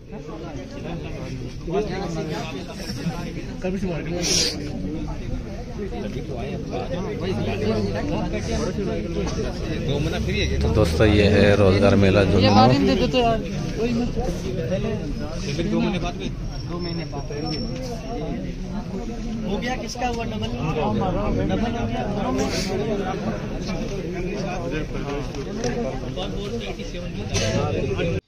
तो दोस्तों ये है रोजगार मेला जो हो गया। किसका हुआ? डबल डबल हो गया। दोनों में